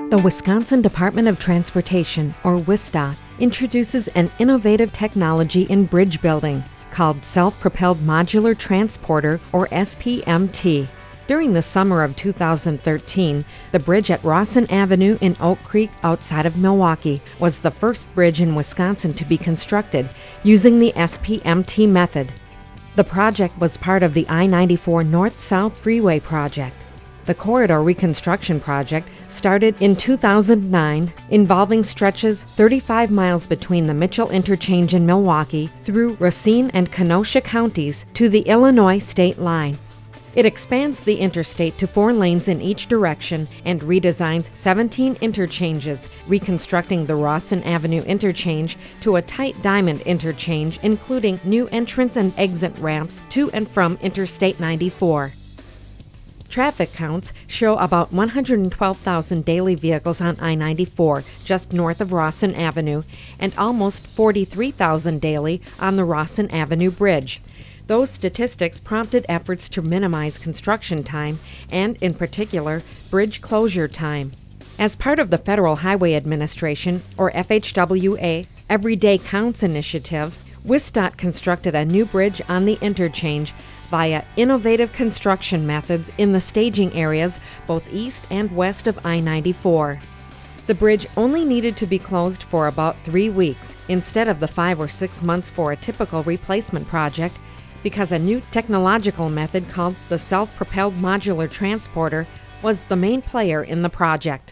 The Wisconsin Department of Transportation, or WSDOT, introduces an innovative technology in bridge building called Self-Propelled Modular Transporter, or SPMT. During the summer of 2013, the bridge at Rawson Avenue in Oak Creek outside of Milwaukee was the first bridge in Wisconsin to be constructed using the SPMT method. The project was part of the I-94 North-South Freeway project. The corridor reconstruction project started in 2009, involving stretches 35 miles between the Mitchell Interchange in Milwaukee through Racine and Kenosha counties to the Illinois state line. It expands the interstate to 4 lanes in each direction and redesigns 17 interchanges, reconstructing the Rawson Avenue interchange to a tight diamond interchange, including new entrance and exit ramps to and from Interstate 94. Traffic counts show about 112,000 daily vehicles on I-94 just north of Rawson Avenue and almost 43,000 daily on the Rawson Avenue Bridge. Those statistics prompted efforts to minimize construction time and, in particular, bridge closure time. As part of the Federal Highway Administration, or FHWA, Everyday Counts initiative, WSDOT constructed a new bridge on the interchange via innovative construction methods in the staging areas both east and west of I-94. The bridge only needed to be closed for about 3 weeks instead of the 5 or 6 months for a typical replacement project, because a new technological method called the Self-Propelled Modular Transporter was the main player in the project.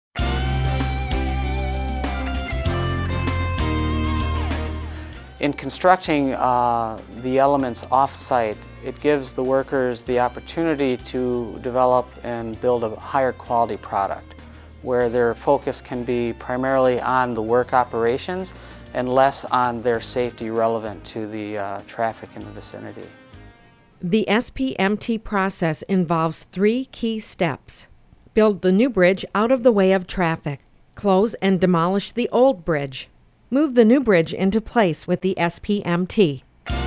In constructing the elements off-site, it gives the workers the opportunity to develop and build a higher quality product, where their focus can be primarily on the work operations and less on their safety relevant to the traffic in the vicinity. The SPMT process involves 3 key steps. Build the new bridge out of the way of traffic. Close and demolish the old bridge. Move the new bridge into place with the SPMT.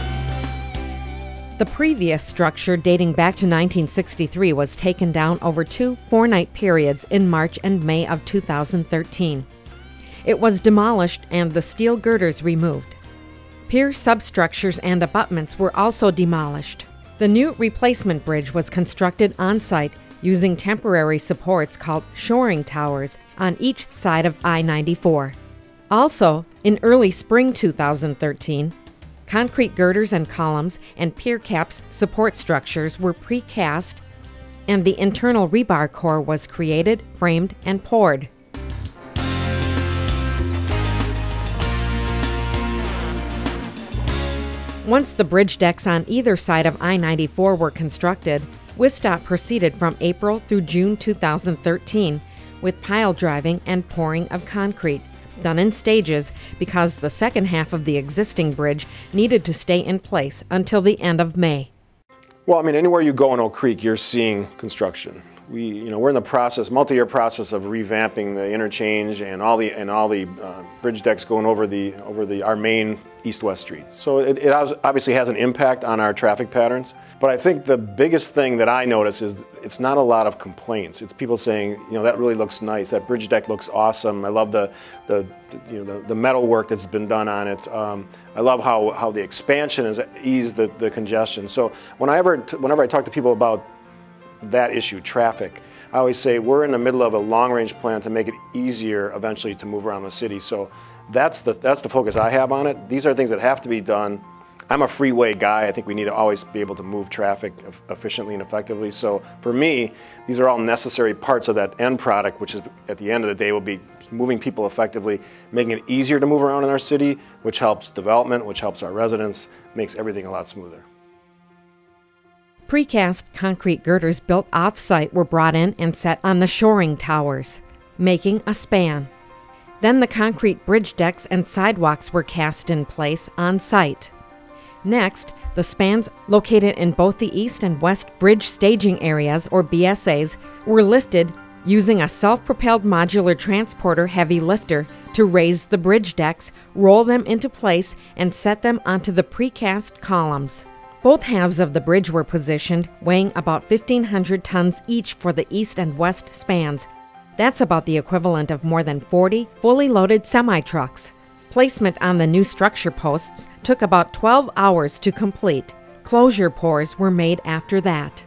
The previous structure, dating back to 1963, was taken down over 2 4-night periods in March and May of 2013. It was demolished and the steel girders removed. Pier substructures and abutments were also demolished. The new replacement bridge was constructed on-site using temporary supports called shoring towers on each side of I-94. Also, in early spring 2013, concrete girders and columns and pier caps support structures were precast, and the internal rebar core was created, framed, and poured. Once the bridge decks on either side of I-94 were constructed, WSDOT proceeded from April through June 2013 with pile driving and pouring of concrete, done in stages because the second half of the existing bridge needed to stay in place until the end of May. Well, I mean, anywhere you go in Oak Creek, you're seeing construction. We're in the process, multi-year process of revamping the interchange and all the bridge decks going over our main east-west streets. So it obviously has an impact on our traffic patterns. But I think the biggest thing that I notice is it's not a lot of complaints. It's people saying, that really looks nice. That bridge deck looks awesome. I love the metal work that's been done on it. I love how the expansion has eased the congestion. So whenever I talk to people about that issue, traffic, I always say we're in the middle of a long-range plan to make it easier eventually to move around the city. So that's the focus I have on it. These are things that have to be done. I'm a freeway guy. I think we need to always be able to move traffic efficiently and effectively. So for me, these are all necessary parts of that end product, which is at the end of the day will be moving people effectively, making it easier to move around in our city, which helps development, which helps our residents, makes everything a lot smoother. Precast concrete girders built off-site were brought in and set on the shoring towers, making a span. Then the concrete bridge decks and sidewalks were cast in place on-site. Next, the spans located in both the east and west bridge staging areas, or BSAs, were lifted using a self-propelled modular transporter heavy lifter to raise the bridge decks, roll them into place, and set them onto the precast columns. Both halves of the bridge were positioned, weighing about 1,500 tons each for the east and west spans. That's about the equivalent of more than 40 fully loaded semi-trucks. Placement on the new structure posts took about 12 hours to complete. Closure pours were made after that.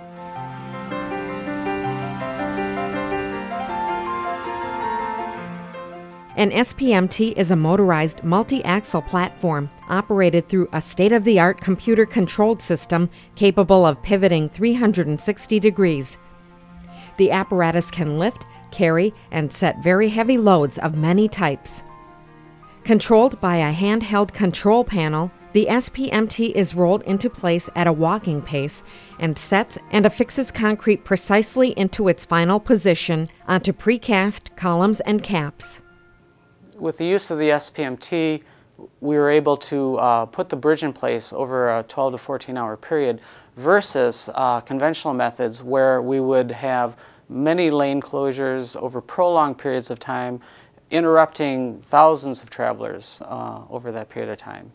An SPMT is a motorized multi-axle platform operated through a state-of-the-art computer-controlled system capable of pivoting 360 degrees. The apparatus can lift, carry, and set very heavy loads of many types. Controlled by a handheld control panel, the SPMT is rolled into place at a walking pace and sets and affixes concrete precisely into its final position onto precast columns and caps. With the use of the SPMT, we were able to put the bridge in place over a 12 to 14 hour period versus conventional methods where we would have many lane closures over prolonged periods of time, interrupting thousands of travelers over that period of time.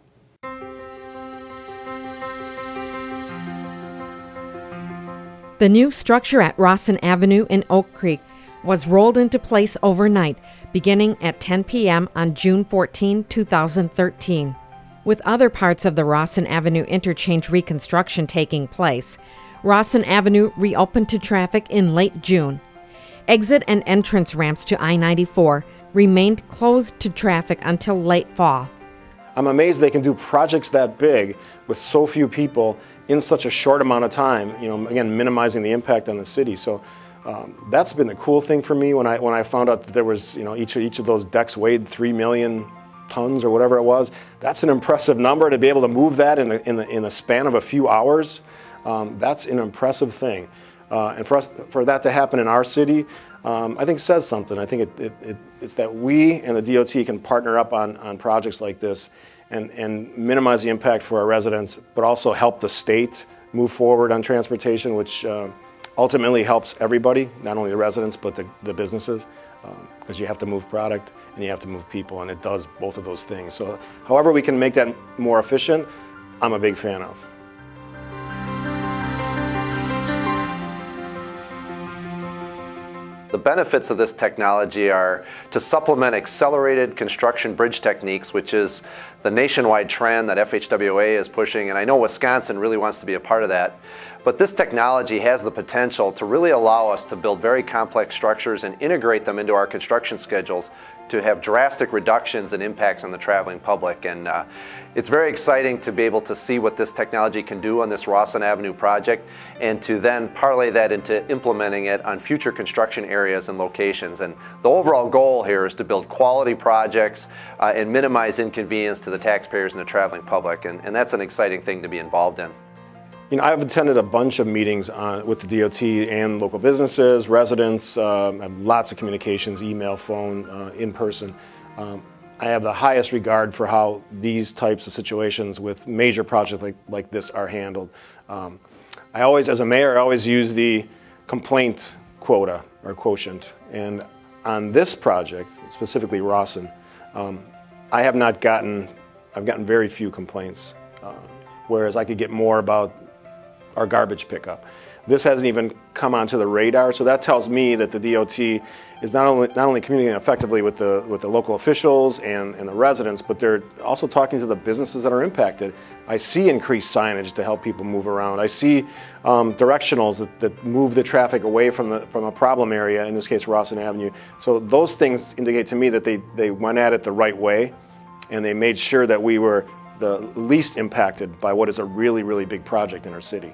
The new structure at Rawson Avenue in Oak Creek was rolled into place overnight, beginning at 10 p.m. on June 14, 2013. With other parts of the Rawson Avenue interchange reconstruction taking place, Rawson Avenue reopened to traffic in late June. Exit and entrance ramps to I-94 remained closed to traffic until late fall. I'm amazed they can do projects that big with so few people in such a short amount of time, again, minimizing the impact on the city. So that's been the cool thing for me when I found out that there was, each of those decks weighed 3 million tons or whatever it was. That's an impressive number to be able to move that in the span of a few hours. That's an impressive thing. And for that to happen in our city, I think says something. I think it's that we and the DOT can partner up on projects like this and minimize the impact for our residents, but also help the state move forward on transportation, which ultimately helps everybody, not only the residents, but the businesses, because you have to move product and you have to move people, and it does both of those things. So however we can make that more efficient, I'm a big fan of. The benefits of this technology are to supplement accelerated construction bridge techniques, which is the nationwide trend that FHWA is pushing, and I know Wisconsin really wants to be a part of that. But this technology has the potential to really allow us to build very complex structures and integrate them into our construction schedules to have drastic reductions in impacts on the traveling public. And it's very exciting to be able to see what this technology can do on this Rawson Avenue project and to then parlay that into implementing it on future construction areas and locations. And the overall goal here is to build quality projects and minimize inconvenience to the taxpayers and the traveling public. And that's an exciting thing to be involved in. I've attended a bunch of meetings with the DOT and local businesses, residents. I have lots of communications, email, phone, in person. I have the highest regard for how these types of situations with major projects like this are handled. I always, as a mayor, I always use the complaint quota or quotient. And on this project, specifically Rawson, I've gotten very few complaints, whereas I could get more about our garbage pickup. This hasn't even come onto the radar, so that tells me that the DOT is not only communicating effectively with the local officials and the residents, but they're also talking to the businesses that are impacted. I see increased signage to help people move around. I see directionals that move the traffic away from a problem area, in this case Rawson Avenue. So those things indicate to me that they went at it the right way, and they made sure that we were the least impacted by what is a really, really big project in our city.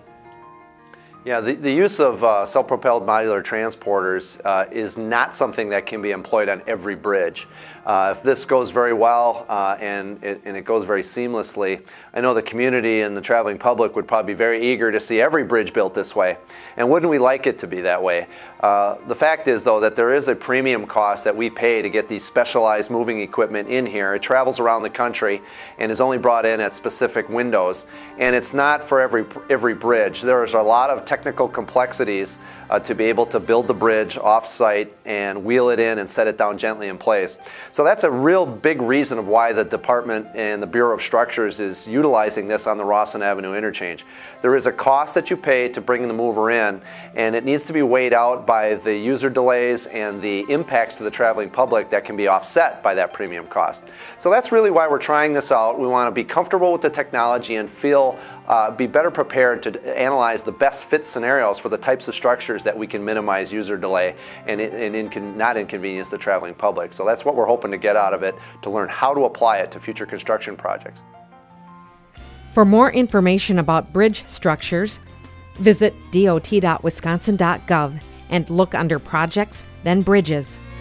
Yeah, the use of self-propelled modular transporters is not something that can be employed on every bridge. If this goes very well and it goes very seamlessly, I know the community and the traveling public would probably be very eager to see every bridge built this way. And wouldn't we like it to be that way? The fact is, though, that there is a premium cost that we pay to get these specialized moving equipment in here. It travels around the country and is only brought in at specific windows. And it's not for every bridge. There is a lot of technical complexities to be able to build the bridge off-site and wheel it in and set it down gently in place. So that's a real big reason of why the department and the Bureau of Structures is utilizing this on the Rawson Avenue interchange. There is a cost that you pay to bring the mover in, and it needs to be weighed out by the user delays and the impacts to the traveling public that can be offset by that premium cost. So that's really why we're trying this out. We want to be comfortable with the technology and be better prepared to analyze the best fit scenarios for the types of structures that we can minimize user delay and not inconvenience the traveling public. So that's what we're hoping to get out of it, to learn how to apply it to future construction projects. For more information about bridge structures, visit dot.wisconsin.gov and look under Projects, then Bridges.